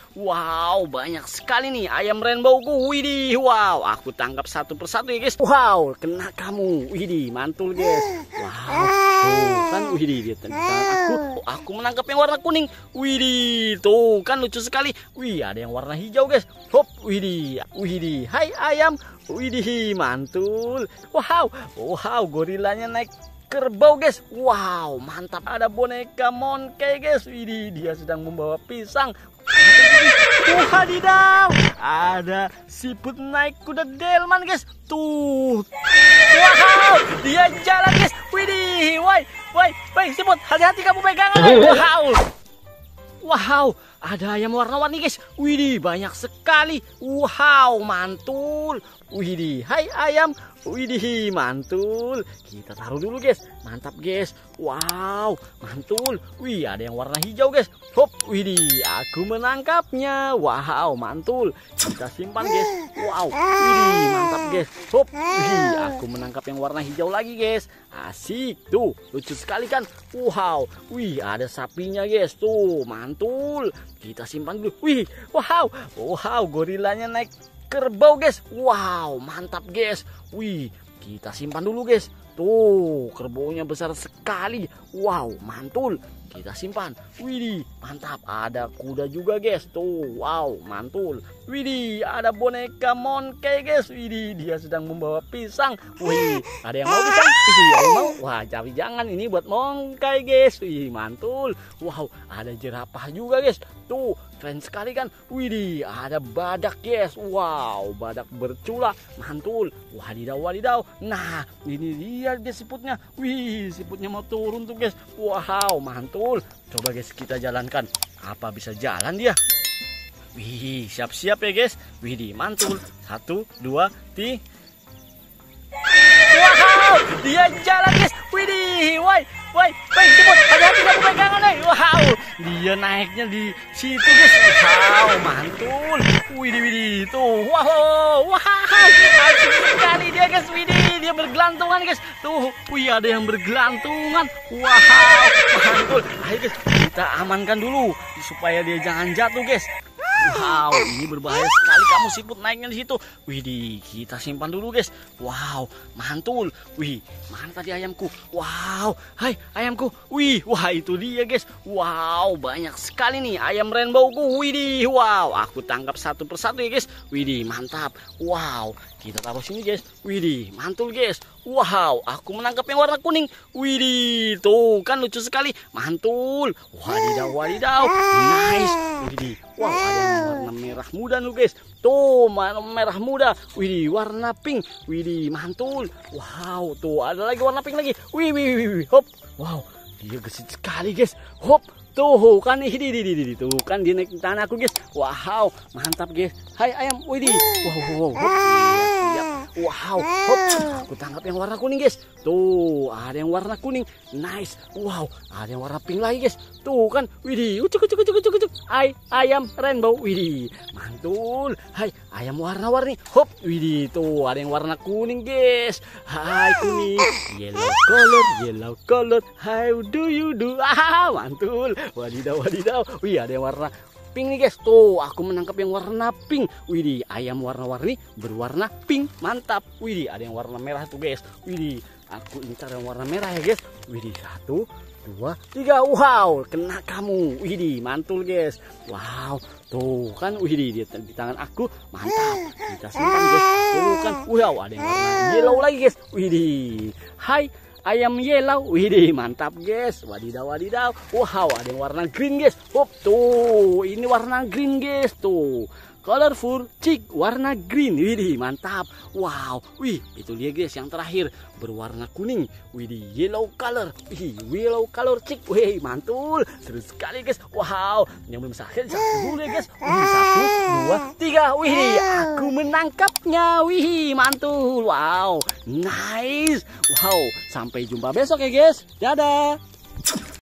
Wow, banyak sekali nih ayam rainbowku. Widih, wow, aku tangkap satu persatu ya guys. Wow, kena kamu. Widih, mantul guys. Wow, tuh kan, widih, di tangan aku menangkap yang warna kuning. Widih, tuh kan lucu sekali. Wih, ada yang warna hijau guys. Hop, widih, widih. Hai ayam. Widih, mantul. Wow, wow, gorilanya naik kerbau guys. Wow, mantap. Ada boneka Monkey guys. Widih, dia sedang membawa pisang. Wadidaw, ada siput naik kuda delman guys. Tuh, wow, dia jalan guys. Widih, woi siput, hati-hati kamu pegangan. Wow, ada ayam warna-warni guys. Widih, banyak sekali. Wow, mantul. Widih, hai ayam. Widih, mantul. Kita taruh dulu guys. Mantap guys. Wow, mantul. Wih, ada yang warna hijau guys. Hop, widih, aku menangkapnya. Wow, mantul. Kita simpan guys. Wow, widih, mantap guys. Hop, wih, aku menangkap yang warna hijau lagi guys. Asik, tuh, lucu sekali kan. Wow, wih, ada sapinya guys. Tuh, mantul. Kita simpan dulu. Wih, wow, gorilanya naik kerbau guys. Wow, mantap guys. Wih, kita simpan dulu guys. Tuh, kerbaunya besar sekali. Wow, mantul. Kita simpan. Widih, mantap. Ada kuda juga guys. Tuh, wow, mantul. Widih, ada boneka Monkey guys. Widih, dia sedang membawa pisang. Wih, ada yang mau pisang? Widih, ada yang mau? Wah, tapi jangan, ini buat Monkey guys. Wih, mantul. Wow, ada jerapah juga guys. Tuh, keren sekali kan. Widih, ada badak guys. Wow, badak bercula. Mantul. Wadidaw. Nah, ini dia guys siputnya. Wih, siputnya mau turun tuh guys. Wow, mantul. Coba guys kita jalankan. Apa bisa jalan dia? Wih, siap-siap ya guys. Widih, mantul. 1, 2, 3. Wow, dia jalan guys. Widih, woi, siput, hati-hati kamu pegangan nih. Wow, dia naiknya di situ guys. Wow, mantul. Widih, tuh. Wow, asik sekali dia guys. Widih, dia bergelantungan guys. Tuh, wih, ada yang bergelantungan. Wow, mantul. Ayo guys, kita amankan dulu supaya dia jangan jatuh guys. Wow, ini berbahaya sekali kamu siput naiknya di situ. Widih, kita simpan dulu guys. Wow, mantul. Wih, mana tadi ayamku? Wow, hai ayamku. Wih, wah itu dia guys. Wow, banyak sekali nih ayam rainbowku. Widih, wow, aku tangkap satu persatu ya guys. Widih, mantap. Wow, kita taruh sini guys. Widih, mantul guys. Wow, aku menangkap yang warna kuning. Widih, tuh kan lucu sekali. Mantul. Wadidaw. Nice. Widih. Wow, ada yang warna merah muda nih guys. Tuh, merah muda. Widih, warna pink. Widih, mantul. Wow, tuh ada lagi warna pink lagi. Wih. Hop. Wow, dia gesit sekali guys. Hop. Tuh kan ini tuh kan dia naik tanah aku guys. Wow, mantap guys. Hai ayam. Widih. Wow. Hop. Siap. Wow, hop, aku tangkap yang warna kuning guys. Tuh, ada yang warna kuning. Nice. Wow, ada yang warna pink lagi guys. Tuh kan, widih, ucuk. Hai, ayam rainbow. Widih, mantul. Hai, ayam warna-warni. Hop, widih, tuh ada yang warna kuning guys. Hai kuning, yellow color. How do you do? Mantul. Wadidaw. Wih, ada yang warna pink nih guys. Tuh, aku menangkap yang warna pink. Widih, ayam warna-warni berwarna pink. Mantap. Widih, ada yang warna merah tuh guys. Widih, aku incar yang warna merah ya guys. Widih, 1, 2, 3. Wow, kena kamu. Widih, mantul guys. Wow, tuh kan. Widih, di tangan aku. Mantap. Kita simpan guys. Tuh kan. Wow, ada yang warna yellow lagi guys. Widih. Hai ayam yellow. Widih, mantap guys. Wadidaw. Wow, ada yang warna green guys. Hop, tuh ini warna green guys. Tuh, colorful chick warna green. Widih, mantap. Wow, wih, itu dia guys yang terakhir berwarna kuning. Widih, yellow color. Wih, yellow color chick. Wih, mantul. Seru sekali guys. Wow, yang belum sakit satu dulu ya guys. Wih, 1, 2, 3. Wih, aku menangkapnya. Wih, mantul. Wow, nice. Wow, sampai jumpa besok ya guys. Dadah.